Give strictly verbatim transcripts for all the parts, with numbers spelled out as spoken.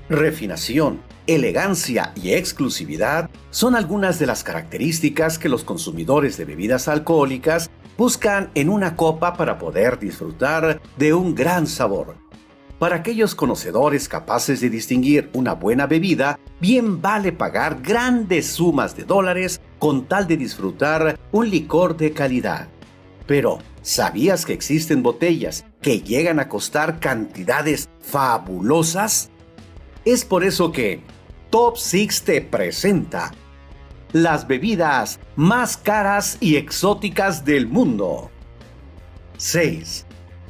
Refinación, elegancia y exclusividad son algunas de las características que los consumidores de bebidas alcohólicas buscan en una copa para poder disfrutar de un gran sabor. Para aquellos conocedores capaces de distinguir una buena bebida, bien vale pagar grandes sumas de dólares con tal de disfrutar un licor de calidad. Pero, ¿sabías que existen botellas que llegan a costar cantidades fabulosas? Es por eso que Top seis te presenta las bebidas más caras y exóticas del mundo. seis.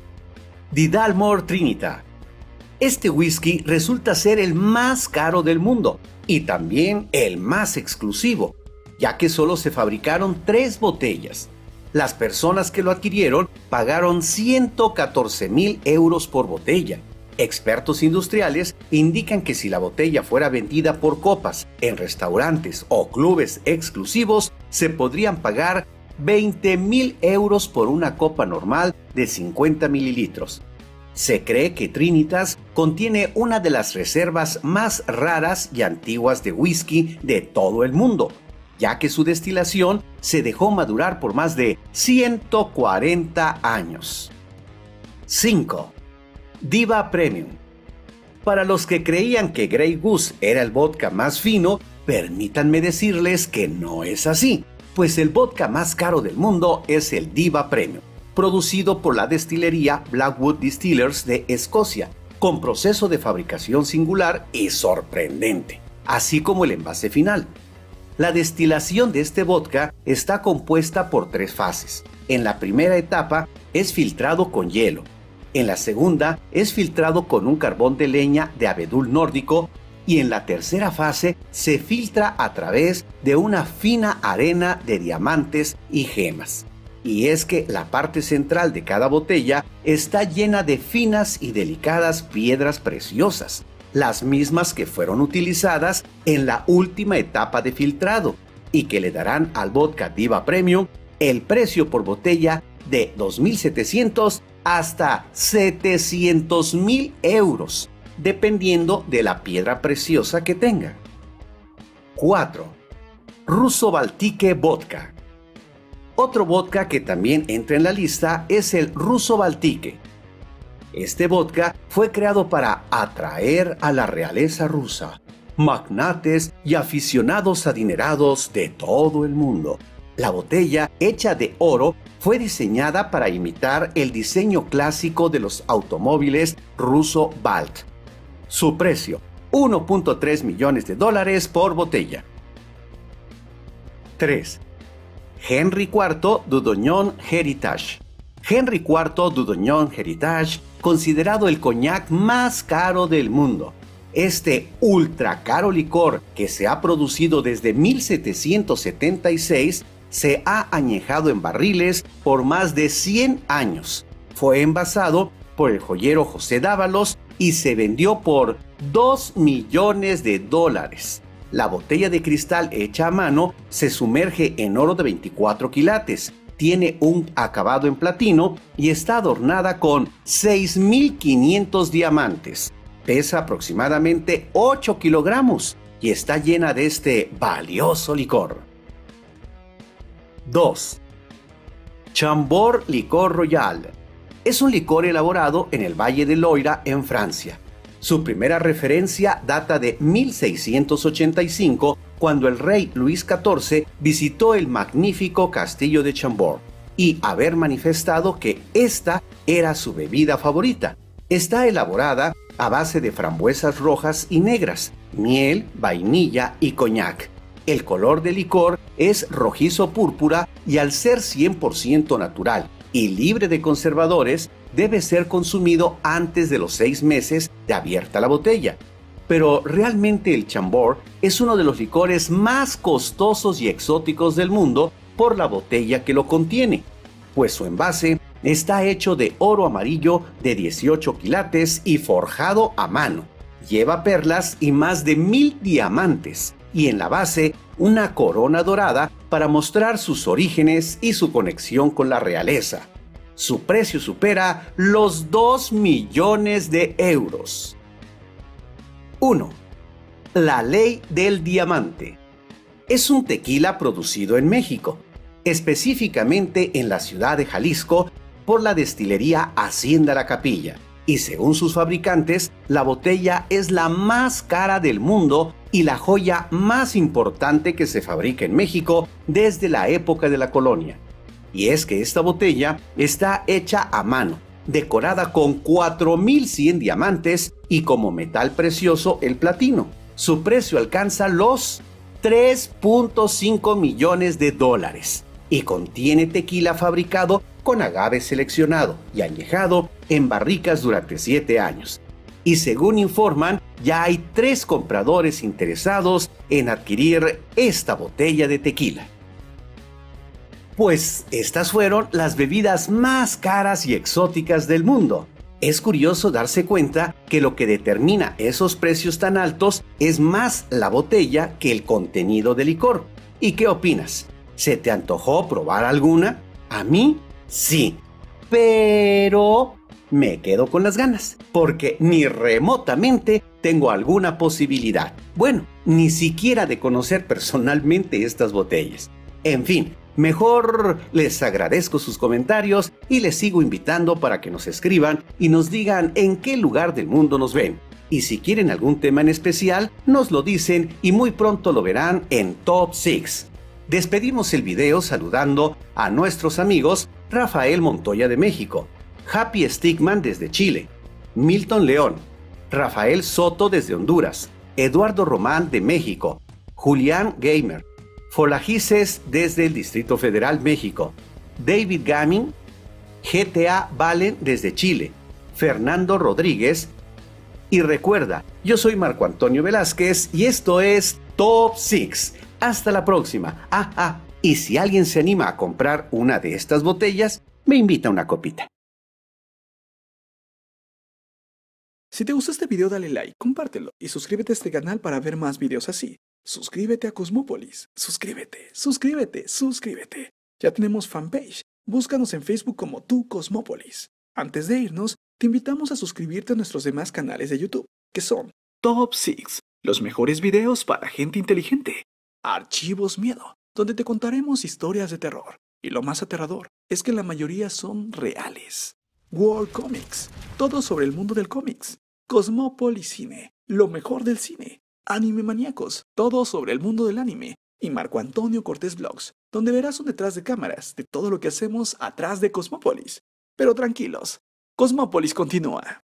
The Dalmore Trinita. Este whisky resulta ser el más caro del mundo y también el más exclusivo, ya que solo se fabricaron tres botellas. Las personas que lo adquirieron pagaron ciento catorce mil euros por botella. Expertos industriales indican que si la botella fuera vendida por copas en restaurantes o clubes exclusivos, se podrían pagar veinte mil euros por una copa normal de cincuenta mililitros. Se cree que Trinitas contiene una de las reservas más raras y antiguas de whisky de todo el mundo, ya que su destilación se dejó madurar por más de ciento cuarenta años. cinco. Diva Premium. Para los que creían que Grey Goose era el vodka más fino, permítanme decirles que no es así, pues el vodka más caro del mundo es el Diva Premium, producido por la destilería Blackwood Distillers de Escocia, con proceso de fabricación singular y sorprendente, así como el envase final. La destilación de este vodka está compuesta por tres fases. En la primera etapa es filtrado con hielo. En la segunda es filtrado con un carbón de leña de abedul nórdico y en la tercera fase se filtra a través de una fina arena de diamantes y gemas. Y es que la parte central de cada botella está llena de finas y delicadas piedras preciosas, las mismas que fueron utilizadas en la última etapa de filtrado y que le darán al vodka Diva Premium el precio por botella de dos mil setecientos hasta setecientos mil euros, dependiendo de la piedra preciosa que tenga. cuatro. Russo Baltique Vodka. Otro vodka que también entra en la lista es el Russo Baltique. Este vodka fue creado para atraer a la realeza rusa, magnates y aficionados adinerados de todo el mundo. La botella, hecha de oro, fue diseñada para imitar el diseño clásico de los automóviles Russo Balt. Su precio, uno punto tres millones de dólares por botella. tres. Henry cuarto Dudognon Heritage. Henry cuarto Dudognon Heritage, considerado el coñac más caro del mundo. Este ultra caro licor, que se ha producido desde mil setecientos setenta y seis, se ha añejado en barriles por más de cien años. Fue envasado por el joyero José Dávalos y se vendió por dos millones de dólares. La botella de cristal hecha a mano se sumerge en oro de veinticuatro quilates, tiene un acabado en platino y está adornada con seis mil quinientos diamantes. Pesa aproximadamente ocho kilogramos y está llena de este valioso licor. dos. Chambord Licor Royal. Es un licor elaborado en el Valle de Loira, en Francia. Su primera referencia data de mil seiscientos ochenta y cinco, cuando el rey Luis catorce visitó el magnífico castillo de Chambord y haber manifestado que esta era su bebida favorita. Está elaborada a base de frambuesas rojas y negras, miel, vainilla y coñac. El color del licor es rojizo púrpura y al ser cien por ciento natural y libre de conservadores, debe ser consumido antes de los seis meses de abierta la botella. Pero realmente el Chambord es uno de los licores más costosos y exóticos del mundo por la botella que lo contiene, pues su envase está hecho de oro amarillo de dieciocho quilates y forjado a mano. Lleva perlas y más de mil diamantes, y en la base una corona dorada para mostrar sus orígenes y su conexión con la realeza. Su precio supera los dos millones de euros. uno. La Ley del Diamante. Es un tequila producido en México, específicamente en la ciudad de Jalisco, por la destilería Hacienda La Capilla, y según sus fabricantes, la botella es la más cara del mundo y la joya más importante que se fabrica en México desde la época de la colonia. Y es que esta botella está hecha a mano, decorada con cuatro mil cien diamantes y como metal precioso el platino. Su precio alcanza los tres punto cinco millones de dólares y contiene tequila fabricado con agave seleccionado y añejado en barricas durante siete años. Y según informan, ya hay tres compradores interesados en adquirir esta botella de tequila. Pues estas fueron las bebidas más caras y exóticas del mundo. Es curioso darse cuenta que lo que determina esos precios tan altos es más la botella que el contenido del licor. ¿Y qué opinas? ¿Se te antojó probar alguna? A mí, sí. Pero me quedo con las ganas, porque ni remotamente tengo alguna posibilidad. Bueno, ni siquiera de conocer personalmente estas botellas. En fin, mejor les agradezco sus comentarios y les sigo invitando para que nos escriban y nos digan en qué lugar del mundo nos ven. Y si quieren algún tema en especial, nos lo dicen y muy pronto lo verán en Top seis. Despedimos el video saludando a nuestros amigos Rafael Montoya de México, Happy Stickman desde Chile, Milton León, Rafael Soto desde Honduras, Eduardo Román de México, Julián Gamer, Folajices desde el Distrito Federal, México, David Gaming, G T A Valen desde Chile, Fernando Rodríguez. Y recuerda, yo soy Marco Antonio Velázquez y esto es Top seis. Hasta la próxima. Ah, ah, y si alguien se anima a comprar una de estas botellas, me invita a una copita. Si te gustó este video, dale like, compártelo y suscríbete a este canal para ver más videos así. Suscríbete a Cosmópolis. Suscríbete, suscríbete, suscríbete. Ya tenemos fanpage. Búscanos en Facebook como Tu Cosmópolis. Antes de irnos, te invitamos a suscribirte a nuestros demás canales de YouTube, que son Top seis, los mejores videos para gente inteligente. Archivos Miedo, donde te contaremos historias de terror. Y lo más aterrador es que la mayoría son reales. World Comics, todo sobre el mundo del cómics. Cosmópolis Cine, lo mejor del cine. Anime Maníacos, todo sobre el mundo del anime. Y Marco Antonio Cortés Vlogs, donde verás un detrás de cámaras de todo lo que hacemos atrás de Cosmópolis. Pero tranquilos, Cosmópolis continúa.